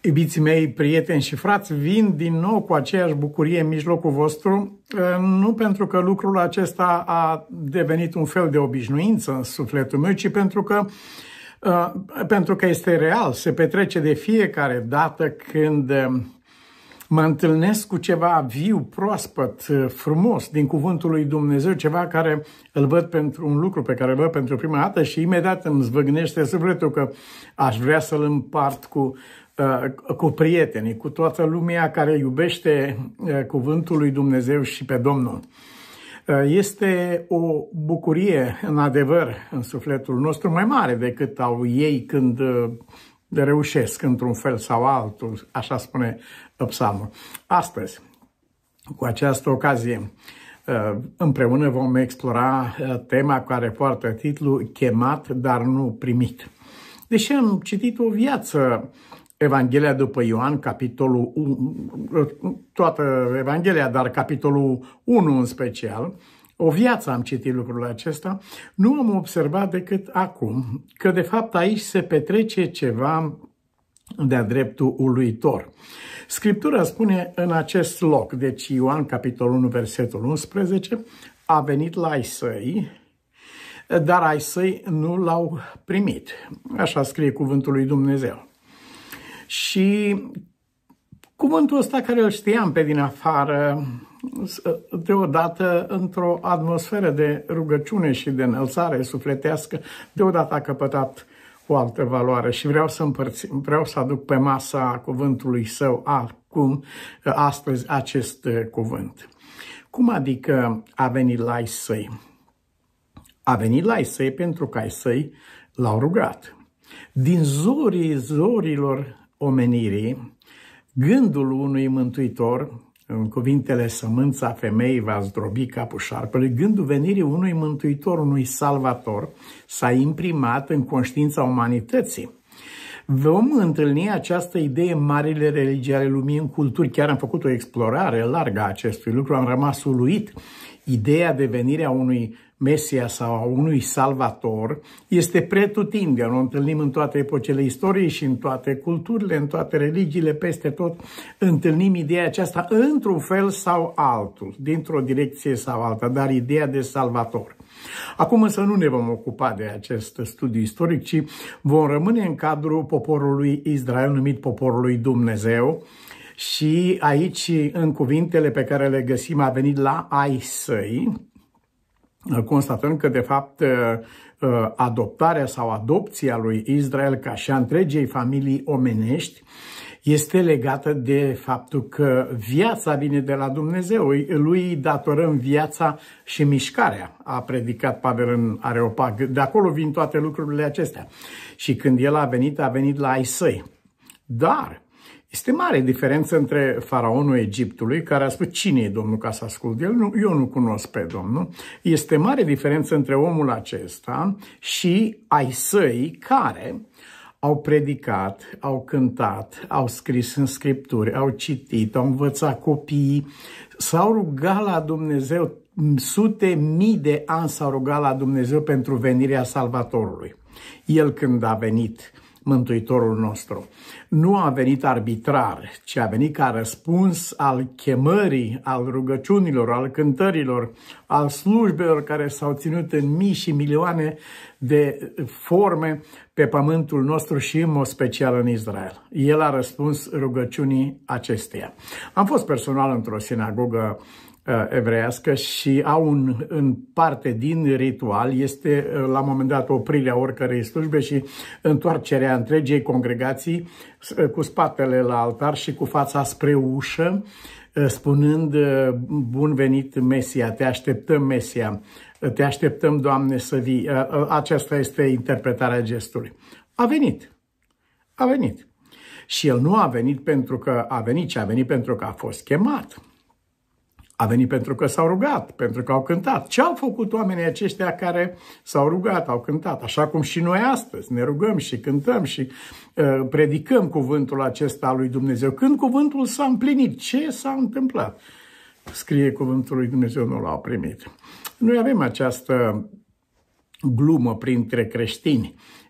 Iubiții mei, prieteni și frați, vin din nou cu aceeași bucurie în mijlocul vostru, nu pentru că lucrul acesta a devenit un fel de obișnuință în sufletul meu, ci pentru că este real, se petrece de fiecare dată când mă întâlnesc cu ceva viu, proaspăt, frumos din cuvântul lui Dumnezeu, ceva care îl văd pentru un lucru pe care îl văd pentru prima dată și imediat îmi zvâgnește sufletul că aș vrea să-l împart cu prietenii, cu toată lumea care iubește cuvântul lui Dumnezeu și pe Domnul. Este o bucurie, în adevăr, în sufletul nostru mai mare decât au ei când reușesc într-un fel sau altul, așa spune psalmul. Astăzi, cu această ocazie, împreună vom explora tema care poartă titlul Chemat, dar nu primit. Deși am citit o viață, Evanghelia după Ioan, capitolul 1, toată Evanghelia, dar capitolul 1 în special, o viață am citit lucrul acesta, nu am observat decât acum că de fapt aici se petrece ceva de-a dreptul uluitor. Scriptura spune în acest loc, deci Ioan capitolul 1, versetul 11, a venit la ai săi, dar ai săi nu l-au primit. Așa scrie cuvântul lui Dumnezeu. Și cuvântul ăsta care îl știam pe din afară, deodată într-o atmosferă de rugăciune și de înălțare sufletească, deodată a căpătat o altă valoare și vreau să aduc pe masa cuvântului său astăzi acest cuvânt. Cum adică a venit la ai săi? A venit la ai săi pentru că ai săi l-au rugat. Din zorilor omenirii, gândul unui mântuitor, în cuvintele sămânța femeii va zdrobi capul șarpelui, gândul venirii unui mântuitor, unui salvator, s-a imprimat în conștiința umanității. Vom întâlni această idee în marile religii ale lumii, în culturi. Chiar am făcut o explorare largă a acestui lucru, am rămas uluit. Ideea de venirea unui Mesia sau a unui Salvator este pretutindeni. O întâlnim în toate epocele istoriei și în toate culturile, în toate religiile, peste tot. Întâlnim ideea aceasta într-un fel sau altul, dintr-o direcție sau alta, dar ideea de Salvator. Acum însă nu ne vom ocupa de acest studiu istoric, ci vom rămâne în cadrul poporului Israel, numit poporul lui Dumnezeu. Și aici, în cuvintele pe care le găsim, a venit la ai săi, constatăm că, de fapt, adoptarea sau adopția lui Israel, ca și a întregei familii omenești, este legată de faptul că viața vine de la Dumnezeu. Lui datorăm viața și mișcarea, a predicat Pavel în Areopag. De acolo vin toate lucrurile acestea. Și când el a venit la ai săi. Dar este mare diferență între faraonul Egiptului, care a spus cine e Domnul ca să ascult el, eu nu cunosc pe Domnul. Este mare diferență între omul acesta și ai săi care au predicat, au cântat, au scris în scripturi, au citit, au învățat copiii, s-au rugat la Dumnezeu, sute mii de ani s-au rugat la Dumnezeu pentru venirea Salvatorului. El când a venit, Mântuitorul nostru, nu a venit arbitrar, ci a venit ca răspuns al chemării, al rugăciunilor, al cântărilor, al slujbelor care s-au ținut în mii și milioane de forme pe pământul nostru și în mod special în Israel. El a răspuns rugăciunii acesteia. Am fost personal într-o sinagogă evreiască și au în parte din ritual este la un moment dat oprirea oricărei slujbe și întoarcerea întregei congregații cu spatele la altar și cu fața spre ușă, spunând bun venit Mesia, te așteptăm Mesia, te așteptăm Doamne să vii. Aceasta este interpretarea gestului. A venit. Și el nu a venit pentru că a venit, ci a venit pentru că a fost chemat. A venit pentru că s-au rugat, pentru că au cântat. Ce au făcut oamenii aceștia care s-au rugat, au cântat? Așa cum și noi astăzi ne rugăm și cântăm și predicăm cuvântul acesta al lui Dumnezeu. Când cuvântul s-a împlinit, ce s-a întâmplat? Scrie cuvântul lui Dumnezeu, nu l-au primit. Noi avem această glumă printre creștini.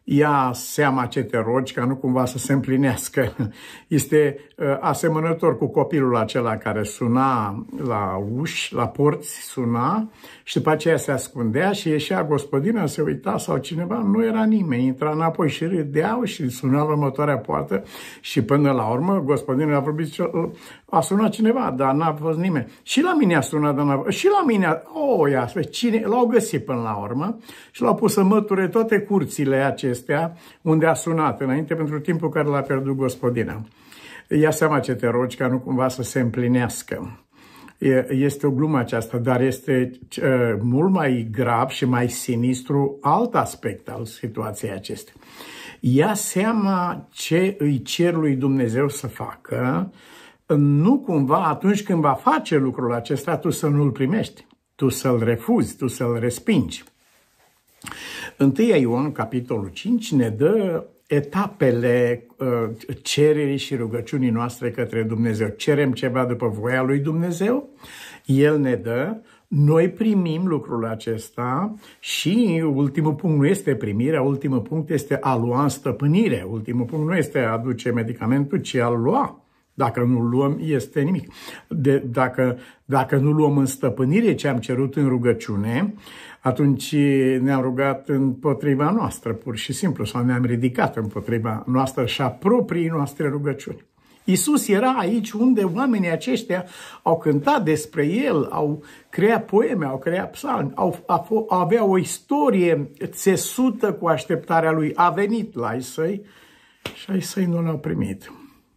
ia seama ce te rogi, ca nu cumva să se împlinească. Este asemănător cu copilul acela care suna la uși, la porți, suna și după aceea se ascundea și ieșea gospodina, se uita sau cineva, nu era nimeni, intra înapoi și râdeau și suna la următoarea poartă și până la urmă gospodina a vorbit, a sunat cineva, dar n-a fost nimeni. Și la mine a sunat, dar și la mine, cine l-au găsit până la urmă și l-au pus să măture toate curțile acestea unde a sunat înainte pentru timpul care l-a pierdut gospodina. Ia seama ce te rogi ca nu cumva să se împlinească. Este o glumă aceasta, dar este mult mai grav și mai sinistru alt aspect al situației acestea. Ia seama ce îi cer lui Dumnezeu să facă, nu cumva atunci când va face lucrul acesta tu să nu-l primești, tu să-l refuzi, tu să-l respingi. 1 Ioan, capitolul 5, ne dă etapele cererii și rugăciunii noastre către Dumnezeu. Cerem ceva după voia lui Dumnezeu, El ne dă, noi primim lucrul acesta și ultimul punct nu este primirea, ultimul punct este a lua în stăpânire. Ultimul punct nu este a aduce medicamentul, ci a lua. Dacă nu luăm, este nimic. Dacă nu luăm în stăpânire ce am cerut în rugăciune, atunci ne-am rugat împotriva noastră, pur și simplu, sau ne-am ridicat împotriva noastră și a proprii noastre rugăciuni. Iisus era aici unde oamenii aceștia au cântat despre El, au creat poeme, au creat psalmi, aveau o istorie țesută cu așteptarea Lui. A venit la ai săi și ai săi nu l-au primit.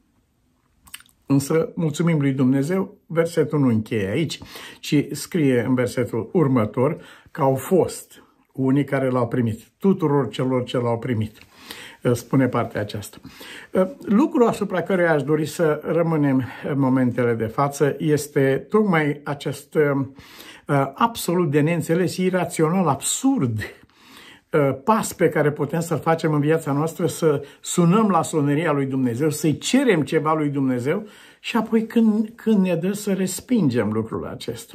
Însă, mulțumim lui Dumnezeu, versetul nu încheie aici, ci scrie în versetul următor că au fost unii care l-au primit, tuturor celor ce l-au primit. Spune partea aceasta. Lucrul asupra căruia aș dori să rămânem în momentele de față este tocmai acest absolut de neînțeles, irațional, absurd pas pe care putem să-l facem în viața noastră, să sunăm la soneria lui Dumnezeu, să-i cerem ceva lui Dumnezeu și apoi când ne dă să respingem lucrul acesta.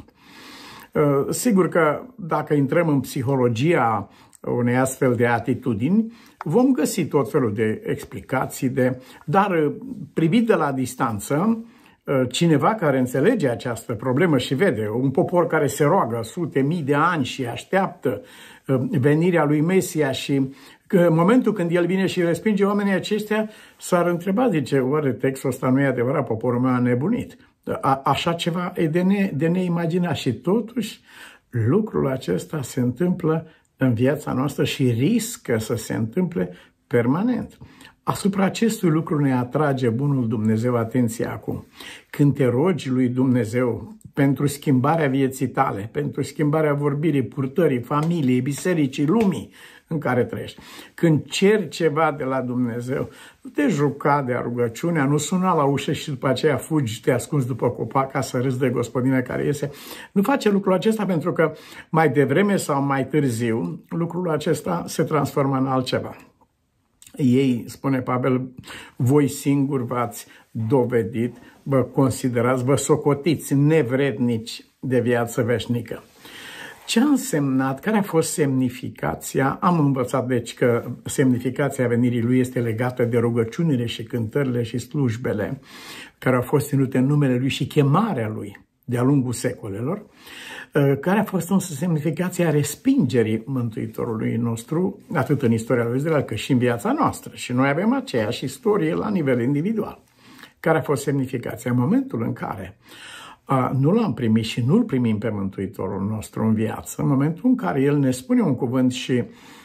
Sigur că dacă intrăm în psihologia unei astfel de atitudini, vom găsi tot felul de explicații, dar privit de la distanță, cineva care înțelege această problemă și vede un popor care se roagă sute mii de ani și așteaptă venirea lui Mesia și în momentul când el vine și respinge oamenii aceștia, s-ar întreba, zice, oare textul ăsta nu e adevărat, poporul meu a nebunit. Așa ceva e de neimaginat și totuși lucrul acesta se întâmplă în viața noastră și riscă să se întâmple permanent. Asupra acestui lucru ne atrage bunul Dumnezeu atenția acum. Când te rogi lui Dumnezeu pentru schimbarea vieții tale, pentru schimbarea vorbirii, purtării, familiei, bisericii, lumii în care trăiești, când ceri ceva de la Dumnezeu, nu te juca de rugăciunea, nu suna la ușă și după aceea fugi, te ascunzi după copac ca să râzi de gospodina care iese. Nu face lucrul acesta pentru că mai devreme sau mai târziu lucrul acesta se transformă în altceva. Ei, spune Pavel, voi singuri v-ați dovedit, vă considerați, vă socotiți nevrednici de viață veșnică. Ce a însemnat, care a fost semnificația? Am învățat deci că semnificația venirii lui este legată de rugăciunile și cântările și slujbele care au fost ținute în numele lui și chemarea lui de-a lungul secolelor, care a fost însă semnificația respingerii Mântuitorului nostru, atât în istoria lui Israel, cât și în viața noastră. Și noi avem aceeași istorie la nivel individual. Care a fost semnificația? În momentul în care nu l-am primit și nu-l primim pe Mântuitorul nostru în viață, în momentul în care El ne spune un cuvânt și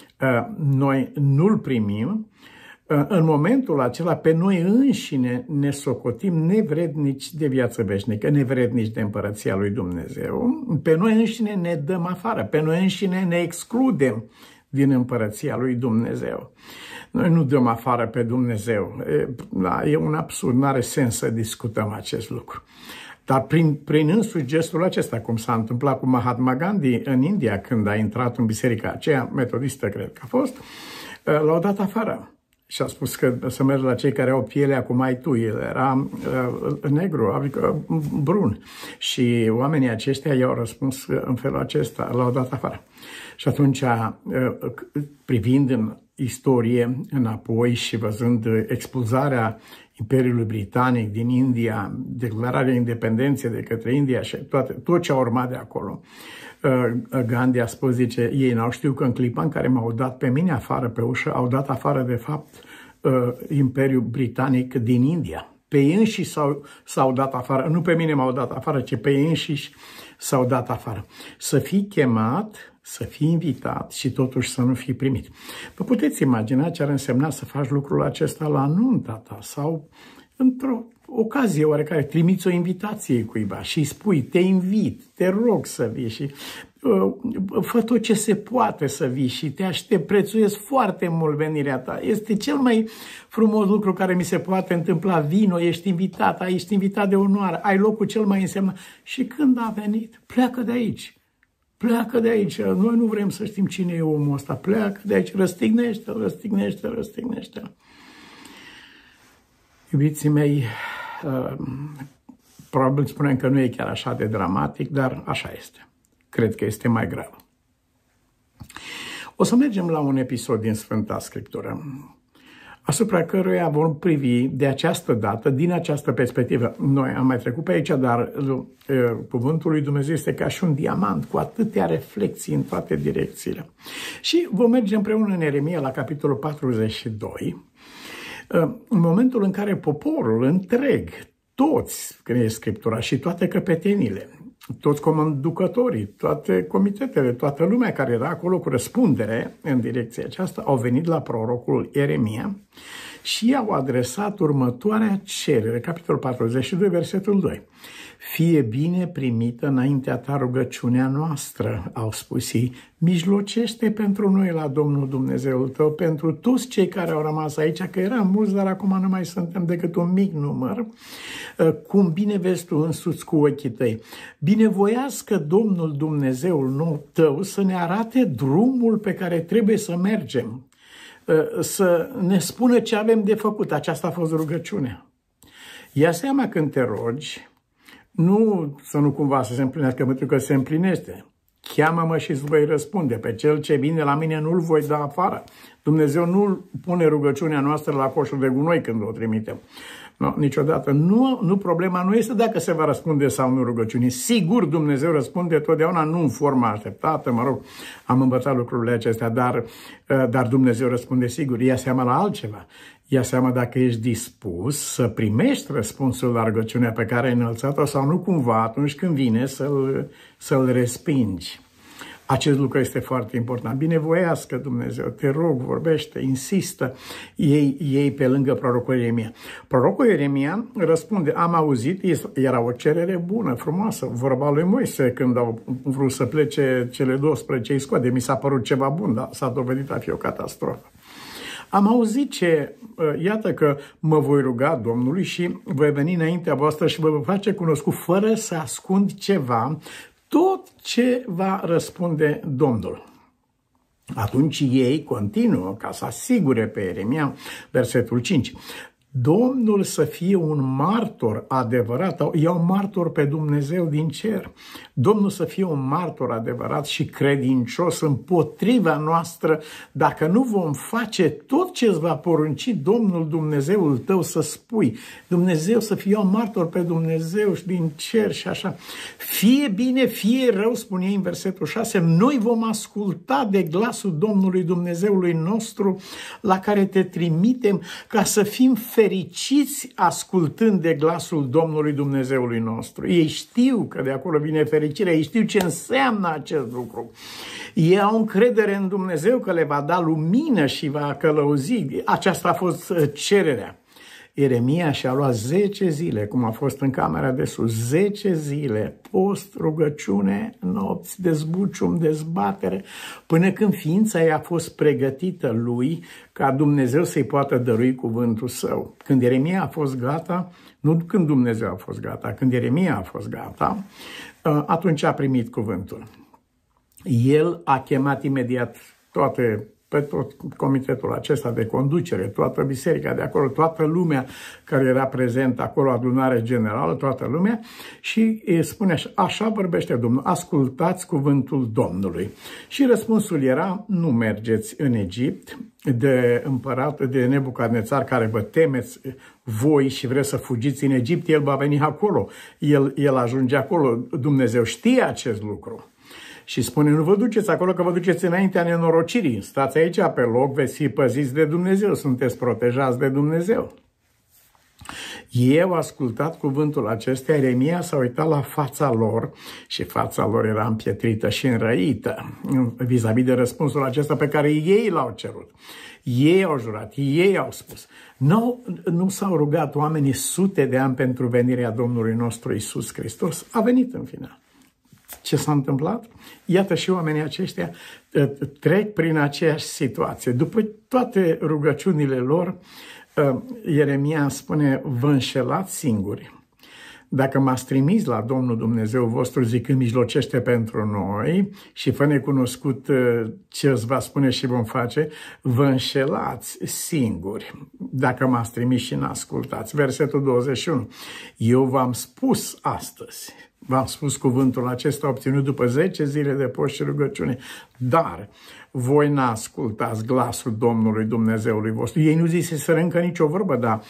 noi nu-l primim, în momentul acela pe noi înșine ne socotim nevrednici de viață veșnică, nevrednici de împărăția lui Dumnezeu, pe noi înșine ne dăm afară, pe noi înșine ne excludem din împărăția lui Dumnezeu. Noi nu dăm afară pe Dumnezeu. E un absurd, nu are sens să discutăm acest lucru. Dar prin însuși gestul acesta, cum s-a întâmplat cu Mahatma Gandhi în India, când a intrat în biserica aceea, metodistă cred că a fost, l-au dat afară. Și a spus că să mergi la cei care au pielea cum ai tu. El era negru, adică brun. Și oamenii aceștia i-au răspuns în felul acesta, l-au dat afară. Și atunci, privind în istorie înapoi și văzând expulzarea Imperiului Britanic din India, declararea independenței de către India și tot ce a urmat de acolo, Gandhi a spus, zice, ei n-au știut că în clipa în care m-au dat pe mine afară pe ușă, au dat afară de fapt Imperiul Britanic din India. Pe ei înșiși s-au dat afară, nu pe mine m-au dat afară, ci pe ei înșiși s-au dat afară. Să fii chemat, să fii invitat și totuși să nu fii primit. Vă puteți imagina ce ar însemna să faci lucrul acesta la nunta ta sau într-o ocazie oarecare, trimiți o invitație cuiva și îi spui, te invit, te rog să vii și fă tot ce se poate să vii și te aștept, prețuiesc foarte mult venirea ta. Este cel mai frumos lucru care mi se poate întâmpla. Vino, ești invitat de onoare, ai locul cel mai însemnat. Și când a venit, pleacă de aici. Pleacă de aici. Noi nu vrem să știm cine e omul ăsta. Pleacă de aici, răstignește-l. Iubiții mei, probabil spunem că nu e chiar așa de dramatic, dar așa este. Cred că este mai grav. O să mergem la un episod din Sfânta Scriptură, asupra căruia vom privi de această dată, din această perspectivă. Noi am mai trecut pe aici, dar cuvântul lui Dumnezeu este ca și un diamant cu atâtea reflexii în toate direcțiile. Și vom merge împreună în Ieremia la capitolul 42, în momentul în care poporul întreg, toți, scrie Scriptura, și toate căpetenile, toți conducătorii, toate comitetele, toată lumea care era acolo cu răspundere în direcția aceasta, au venit la prorocul Ieremia și i-au adresat următoarea cerere, capitolul 42, versetul 2. Fie bine primită înaintea ta rugăciunea noastră, au spus ei, mijlocește pentru noi la Domnul Dumnezeul tău, pentru toți cei care au rămas aici, că eram mulți, dar acum nu mai suntem decât un mic număr, cum bine vezi tu însuți cu ochii tăi. Binevoiască Domnul Dumnezeul tău să ne arate drumul pe care trebuie să mergem, să ne spună ce avem de făcut. Aceasta a fost rugăciunea. Ia seama când te rogi, să nu cumva să se împlinească, pentru că se împlinește. Cheamă-mă și îți voi răspunde. Pe cel ce vine la mine nu-l voi da afară. Dumnezeu nu pune rugăciunea noastră la coșul de gunoi când o trimitem. No, niciodată. Problema nu este dacă se va răspunde sau nu rugăciunii. Sigur, Dumnezeu răspunde totdeauna, nu în forma așteptată, mă rog, am învățat lucrurile acestea, dar Dumnezeu răspunde sigur. Ia seama la altceva. Ia seama dacă ești dispus să primești răspunsul la rugăciunea pe care ai înălțat-o sau nu cumva atunci când vine să-l respingi. Acest lucru este foarte important. Binevoiască Dumnezeu, te rog, vorbește, insistă, ei pe lângă prorocul Ieremia. Prorocul Ieremia răspunde, am auzit, era o cerere bună, frumoasă, vorba lui Moise când au vrut să plece cele 12 iscoade, mi s-a părut ceva bun, dar s-a dovedit a fi o catastrofă. Am auzit iată că mă voi ruga Domnului și voi veni înaintea voastră și vă voi face cunoscut fără să ascund ceva, tot ce va răspunde Domnul. Atunci ei continuă ca să asigure pe Ieremia, versetul 5. Domnul să fie un martor adevărat, e un martor pe Dumnezeu din cer. Domnul să fie un martor adevărat și credincios împotriva noastră, dacă nu vom face tot ce îți va porunci Domnul Dumnezeul tău să spui. Dumnezeu să fie un martor pe Dumnezeu și din cer și așa. Fie bine, fie rău, spune ei în versetul 6, noi vom asculta de glasul Domnului Dumnezeului nostru la care te trimitem ca să fim fericiți ascultând de glasul Domnului Dumnezeului nostru. Ei știu că de acolo vine fericirea, ei știu ce înseamnă acest lucru. Ei au încredere în Dumnezeu că le va da lumină și va călăuzi. Aceasta a fost cererea. Ieremia și-a luat 10 zile, cum a fost în camera de sus, 10 zile, post, rugăciune, nopți, dezbucium, dezbatere, până când ființa ei a fost pregătită lui ca Dumnezeu să-i poată dărui cuvântul său. Când Ieremia a fost gata, nu când Dumnezeu a fost gata, când Ieremia a fost gata, atunci a primit cuvântul. El a chemat imediat toate pe tot comitetul acesta de conducere, toată biserica de acolo, toată lumea care era prezentă acolo, adunare generală, toată lumea, și spune așa vorbește Domnul, ascultați cuvântul Domnului. Și răspunsul era, nu mergeți în Egipt de împărat, de Nebucadnețar, care vă temeți voi și vreți să fugiți în Egipt, el va veni acolo, el ajunge acolo, Dumnezeu știe acest lucru. Și spune, nu vă duceți acolo, că vă duceți înaintea nenorocirii. Stați aici pe loc, veți fi păziți de Dumnezeu, sunteți protejați de Dumnezeu. Eu ascultat cuvântul acesta, Ieremia s-a uitat la fața lor și fața lor era împietrită și înrăită vis-a-vis de răspunsul acesta pe care ei l-au cerut. Ei au jurat, ei au spus. Nu s-au rugat oamenii sute de ani pentru venirea Domnului nostru Iisus Hristos. A venit în final. Ce s-a întâmplat? Iată și oamenii aceștia trec prin aceeași situație. După toate rugăciunile lor, Ieremia spune, vă înșelați singuri. Dacă m-ați trimis la Domnul Dumnezeu vostru zicând mijlocește pentru noi și fă necunoscut ce îți va spune și vom face, vă înșelați singuri dacă m-ați trimis și n-ascultați. Versetul 21. Eu v-am spus astăzi, v-am spus cuvântul acesta obținut după 10 zile de post și rugăciune, dar voi n-ascultați glasul Domnului Dumnezeului vostru. Ei nu ziseseră încă nicio vorbă, dar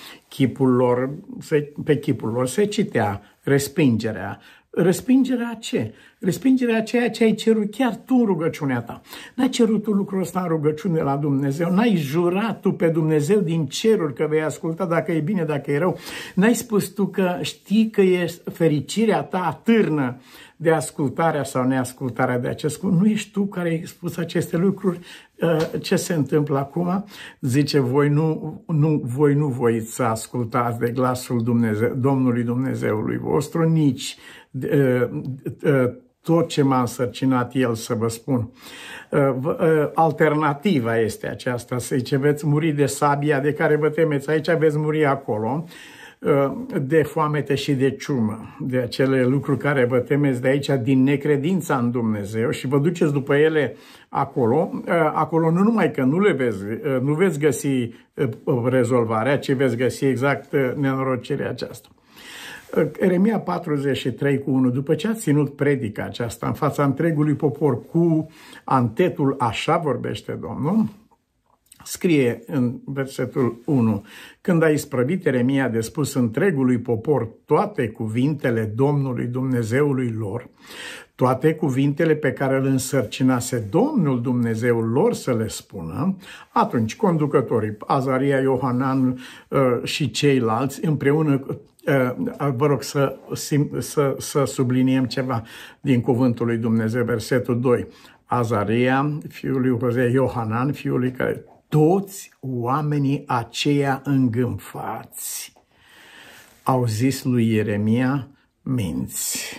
pe chipul lor se citea respingerea. Respingerea ce? Respingerea ceea ce ai cerut chiar tu în rugăciunea ta. N-ai cerut tu lucrul ăsta în rugăciune la Dumnezeu, n-ai jurat tu pe Dumnezeu din ceruri că vei asculta dacă e bine, dacă e rău. N-ai spus tu că știi că e fericirea ta atârnă de ascultarea sau neascultarea de acest lucru. Nu ești tu care ai spus aceste lucruri. Ce se întâmplă acum? Zice, voi nu voiți să ascultați de glasul Domnului Dumnezeului vostru, nici tot ce m-a însărcinat El să vă spun. Alternativa este aceasta, să zice, veți muri de sabia de care vă temeți, aici veți muri acolo, de foamete și de ciumă, de acele lucruri care vă temeți de aici, din necredința în Dumnezeu și vă duceți după ele acolo. Acolo nu numai că nu veți găsi rezolvarea, ci veți găsi exact nenorocirea aceasta. Ieremia 43:1, după ce a ținut predica aceasta în fața întregului popor cu antetul, așa vorbește Domnul, scrie în versetul 1, când a isprăvit Ieremia de spus întregului popor toate cuvintele Domnului Dumnezeului lor, toate cuvintele pe care îl însărcinase Domnul Dumnezeul lor să le spună, atunci conducătorii, Azaria, Iohanan și ceilalți, împreună, vă rog să subliniem ceva din cuvântul lui Dumnezeu, versetul 2, Azaria, fiul lui Hosea, Iohanan, fiul lui care... Toți oamenii aceia îngânfați au zis lui Ieremia, minți.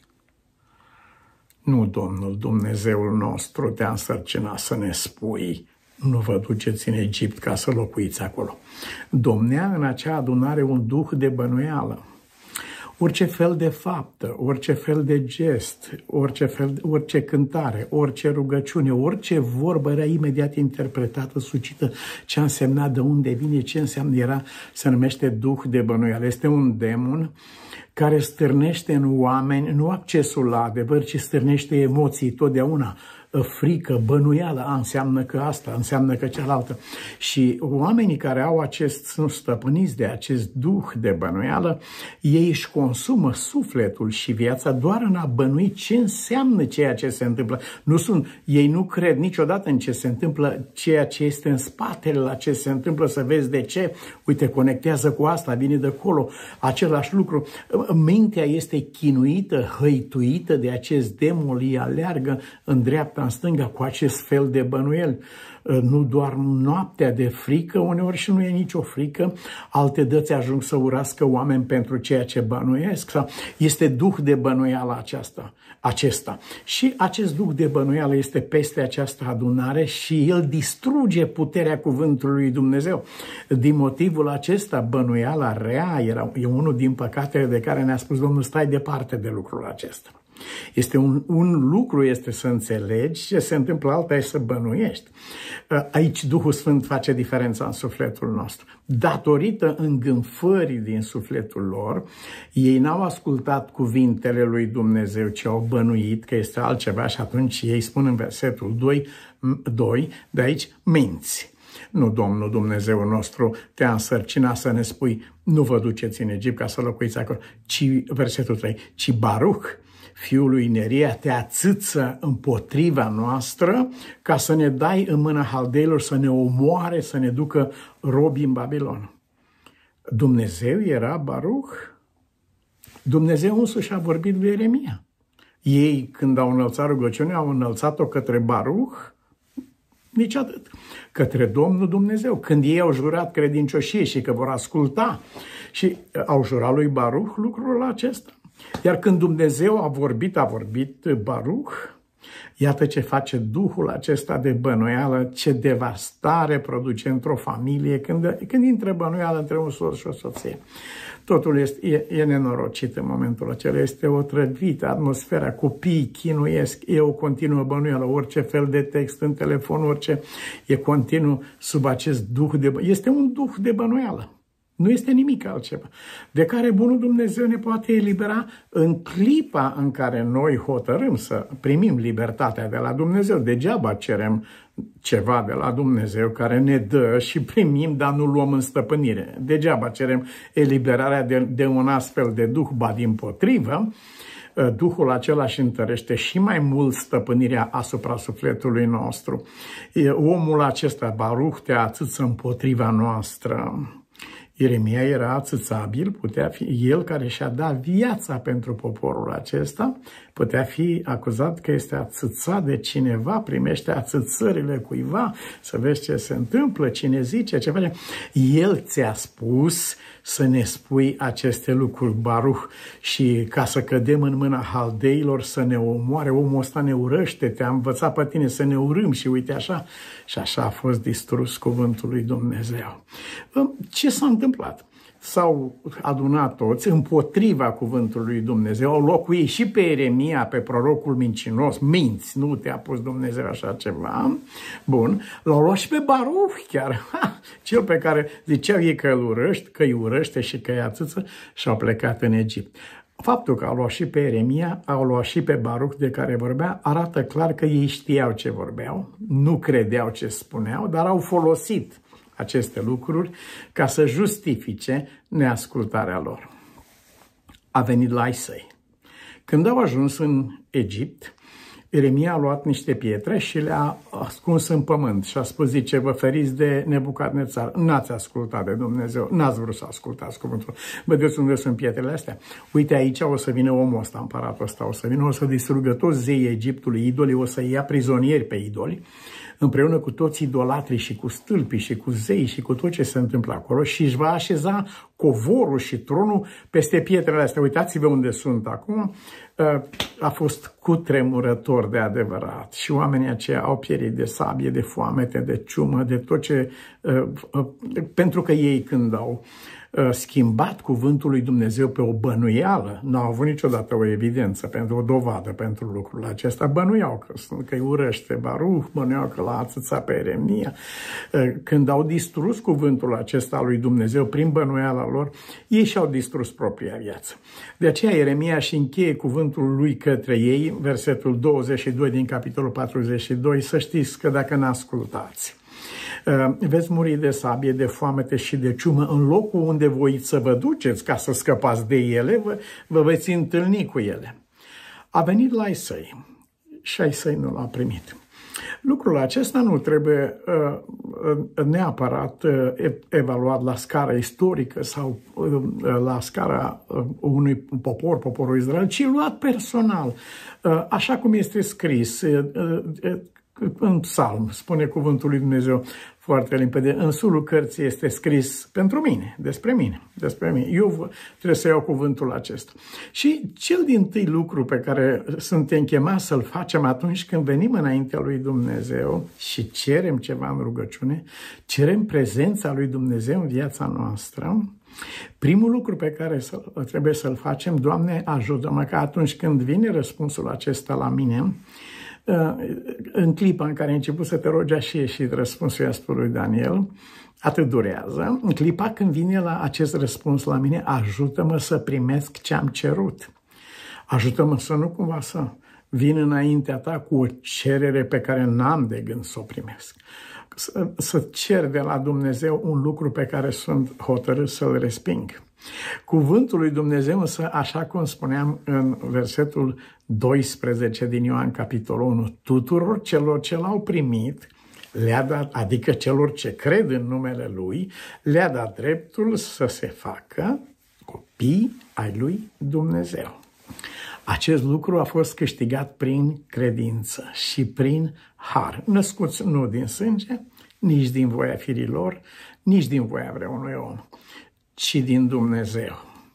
Nu, Domnul Dumnezeul nostru te-a însărcinat să ne spui, nu vă duceți în Egipt ca să locuiți acolo. Domnea în acea adunare un duh de bănuială. Orice fel de faptă, orice fel de gest, orice cântare, orice rugăciune, orice vorbă era imediat interpretată, sucită ce a însemnat, de unde vine, ce înseamnă, se numește duh de bănuială. Este un demon care stârnește în oameni nu accesul la adevăr, ci stârnește emoții totdeauna. Frică, bănuială, înseamnă că asta, înseamnă că cealaltă. Și oamenii care au sunt stăpâniți de acest duh de bănuială, ei își consumă sufletul și viața doar în a bănui ce înseamnă ceea ce se întâmplă. Ei nu cred niciodată în ce se întâmplă, ceea ce este în spatele la ce se întâmplă, să vezi de ce. Uite, conectează cu asta, vine de acolo, același lucru. Mintea este chinuită, hăituită de acest demon, îi aleargă în dreapta, în stânga, cu acest fel de bănuieli. Nu doar noaptea de frică, uneori și nu e nicio frică, alte dăți ajung să urască oameni pentru ceea ce bănuiesc. Este duh de bănuială acesta. Și acest duh de bănuială este peste această adunare și el distruge puterea cuvântului lui Dumnezeu. Din motivul acesta, bănuiala rea e unul din păcatele de care ne-a spus Domnul, stai departe de lucrul acesta. Este un lucru este să înțelegi ce se întâmplă, alta e să bănuiești. Aici Duhul Sfânt face diferența în sufletul nostru. Datorită îngânfării din sufletul lor, ei n-au ascultat cuvintele lui Dumnezeu, ci au bănuit că este altceva și atunci ei spun în versetul 2 de aici, minți. Nu, Domnul Dumnezeu nostru te-a însărcinat să ne spui, nu vă duceți în Egipt ca să locuiți acolo, ci, versetul 3, ci Baruch, fiul lui Neria, te ațâță împotriva noastră ca să ne dai în mâna haldeilor, să ne omoare, să ne ducă robi în Babilon. Dumnezeu era Baruch. Dumnezeu însuși a vorbit lui Ieremia. Ei, când au înălțat rugăciunea, au înălțat-o către Baruch, nici atât, către Domnul Dumnezeu. Când ei au jurat credincioșie și că vor asculta și au jurat lui Baruch lucrul acesta. Iar când Dumnezeu a vorbit Baruch, iată ce face Duhul acesta de bănuială, ce devastare produce într-o familie când intră bănuială între un soț și o soție. Totul e nenorocit în momentul acela, este o trăvită atmosfera, copiii chinuiesc, e o continuă bănuială, orice fel de text în telefon, orice, e continuu sub acest duh de bănuială. Este un duh de bănuială. Nu este nimic altceva, de care bunul Dumnezeu ne poate elibera în clipa în care noi hotărâm să primim libertatea de la Dumnezeu. Degeaba cerem ceva de la Dumnezeu care ne dă și primim, dar nu luăm în stăpânire. Degeaba cerem eliberarea de un astfel de duh, ba dimpotrivă, Duhul acela își întărește și mai mult stăpânirea asupra sufletului nostru. Omul acesta, Baruch, te ațâță împotriva noastră. Ieremia era ațățabil, putea fi el care și-a dat viața pentru poporul acesta, putea fi acuzat că este ațățat de cineva, primește ațățările cuiva, să vezi ce se întâmplă, cine zice, ce face. El ți-a spus să ne spui aceste lucruri, Baruch, și ca să cădem în mâna haldeilor să ne omoare, omul ăsta ne urăște, te-a învățat pe tine să ne urâm și uite așa. Și așa a fost distrus cuvântul lui Dumnezeu. Ce s-a întâmplat? S-au adunat toți împotriva cuvântului lui Dumnezeu, au luat cu ei și pe Ieremia, pe prorocul mincinos, minți, nu te-a pus Dumnezeu așa ceva. Bun, l-au luat și pe Baruch chiar, cel pe care ziceau ei că îi urăște și că îi ațâță și au plecat în Egipt. Faptul că au luat și pe Ieremia, au luat și pe Baruch de care vorbea, arată clar că ei știau ce vorbeau, nu credeau ce spuneau, dar au folosit aceste lucruri ca să justifice neascultarea lor. A venit la ai săi. Când au ajuns în Egipt, Ieremia a luat niște pietre și le-a ascuns în pământ și a spus, zice, vă feriți de Nebucadnețar, n-ați ascultat de Dumnezeu, n-ați vrut să ascultați cuvântul. Vedeți unde sunt pietrele astea? Uite, aici o să vină omul ăsta, împăratul ăsta, o să distrugă toți zeii Egiptului, idolii, o să ia prizonieri pe idoli, împreună cu toți idolatrii și cu stâlpii și cu zei și cu tot ce se întâmplă acolo și își va așeza covorul și tronul peste pietrele astea. Uitați-vă unde sunt acum. A fost cutremurător de adevărat și oamenii aceia au pierit de sabie, de foamete, de ciumă, de tot ce... Pentru că ei când au schimbat cuvântul lui Dumnezeu pe o bănuială, n-au avut niciodată o evidență, pentru o dovadă pentru lucrul acesta, bănuiau că îi urăște Baruch, bănuiau că l-a ațățat pe Ieremia. Când au distrus cuvântul acesta lui Dumnezeu prin bănuiala lor, ei și-au distrus propria viață. De aceea Ieremia și încheie cuvântul lui către ei, versetul 22 din capitolul 42, să știți că dacă n-ascultați, veți muri de sabie, de foamete și de ciumă în locul unde voiți să vă duceți ca să scăpați de ele, vă veți întâlni cu ele. A venit la ai săi și ai săi nu l-a primit. Lucrul acesta nu trebuie neapărat evaluat la scară istorică sau la scara unui popor, poporul Israel, ci luat personal, așa cum este scris în psalm, spune cuvântul lui Dumnezeu foarte limpede, în sulul cărții este scris pentru mine, despre mine. Eu trebuie să iau cuvântul acesta. Și cel dintâi lucru pe care suntem chemați să-l facem atunci când venim înaintea lui Dumnezeu și cerem ceva în rugăciune, cerem prezența lui Dumnezeu în viața noastră, Primul lucru pe care trebuie să-l facem, Doamne, ajută-mă că atunci când vine răspunsul acesta la mine, în clipa în care ai început să te rogi, a și ieșit răspunsul, i-a spus lui Daniel, atât durează. În clipa când vine la acest răspuns la mine, ajută-mă să primesc ce am cerut. Ajută-mă să nu cumva să vin înaintea ta cu o cerere pe care n-am de gând să o primesc. Să cer de la Dumnezeu un lucru pe care sunt hotărât să-l resping. Cuvântul lui Dumnezeu însă, așa cum spuneam în versetul 12 din Ioan, capitolul 1, tuturor celor ce l-au primit, le-a dat, adică celor ce cred în numele Lui, le-a dat dreptul să se facă copii ai lui Dumnezeu. Acest lucru a fost câștigat prin credință și prin har, născuți nu din sânge, nici din voia firilor, nici din voia vreunui om, ci din Dumnezeu.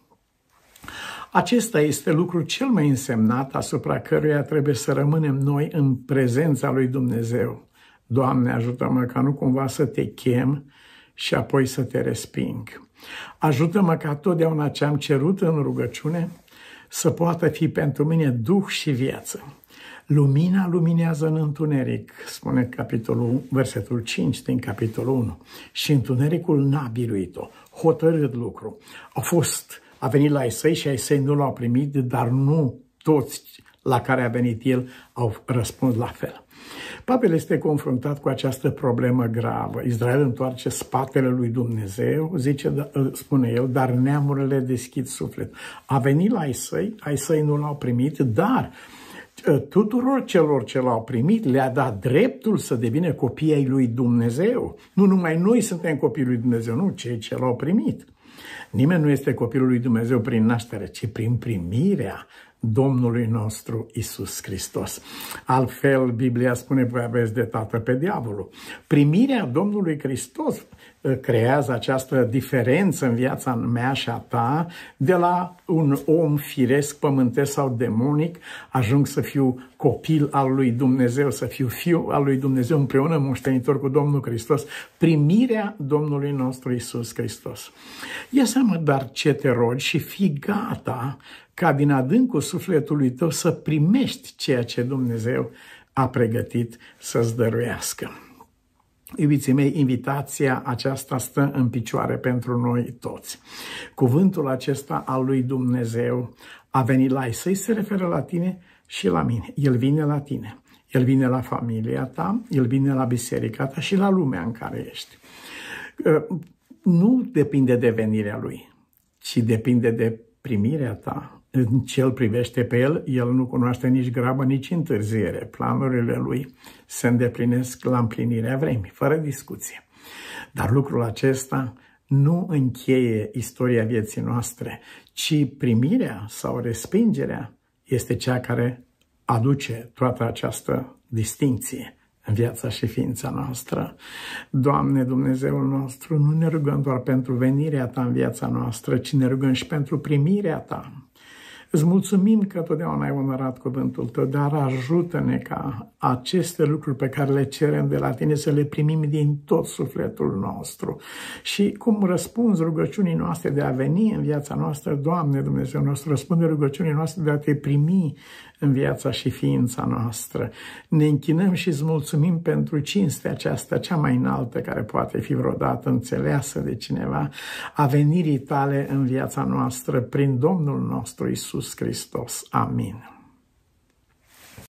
Acesta este lucrul cel mai însemnat asupra căruia trebuie să rămânem noi în prezența lui Dumnezeu. Doamne, ajută-mă ca nu cumva să te chem și apoi să te resping. Ajută-mă ca totdeauna ce am cerut în rugăciune să poată fi pentru mine duh și viață. Lumina luminează în întuneric, spune versetul 5 din capitolul 1. Și întunericul n-a biruit-o. Hotărât lucru. A venit la Isai și Isai nu l-au primit, dar nu toți la care a venit el au răspuns la fel. Pavel este confruntat cu această problemă gravă. Israel întoarce spatele lui Dumnezeu, spune el, dar neamurile deschid suflet. A venit la Isai nu l-au primit, dar tuturor celor ce l-au primit le-a dat dreptul să devină copii ai lui Dumnezeu. Nu numai noi suntem copii lui Dumnezeu, nu cei ce l-au primit. Nimeni nu este copilul lui Dumnezeu prin naștere, ci prin primirea Domnului nostru Iisus Hristos. Altfel, Biblia spune, voi aveți de tată pe diavolul. Primirea Domnului Hristos creează această diferență în viața mea și a ta, de la un om firesc, pământesc sau demonic, ajung să fiu copil al lui Dumnezeu, să fiu fiu al lui Dumnezeu împreună moștenitor cu Domnul Hristos, primirea Domnului nostru Iisus Hristos. Ia seama, dar ce te rogi și fii gata ca din adâncul sufletului tău să primești ceea ce Dumnezeu a pregătit să-ți dăruiască. Iubiții mei, invitația aceasta stă în picioare pentru noi toți. Cuvântul acesta al lui Dumnezeu a venit la Isai, se referă la tine și la mine. El vine la tine, el vine la familia ta, el vine la biserica ta și la lumea în care ești. Nu depinde de venirea lui, ci depinde de primirea ta. În ce îl privește pe el nu cunoaște nici grabă, nici întârziere. Planurile lui se îndeplinesc la împlinirea vremii, fără discuție. Dar lucrul acesta nu încheie istoria vieții noastre, ci primirea sau respingerea este cea care aduce toată această distinție în viața și ființa noastră. Doamne, Dumnezeul nostru, nu ne rugăm doar pentru venirea ta în viața noastră, ci ne rugăm și pentru primirea ta. Îți mulțumim că totdeauna ai onorat cuvântul tău, dar ajută-ne ca aceste lucruri pe care le cerem de la tine să le primim din tot sufletul nostru. Și cum răspunzi rugăciunii noastre de a veni în viața noastră, Doamne Dumnezeu nostru, răspunde rugăciunii noastre de a te primi în viața și ființa noastră. Ne închinăm și îți mulțumim pentru cinstea aceasta cea mai înaltă care poate fi vreodată înțeleasă de cineva, a venirii tale în viața noastră prin Domnul nostru Iisus Hristos. Amin.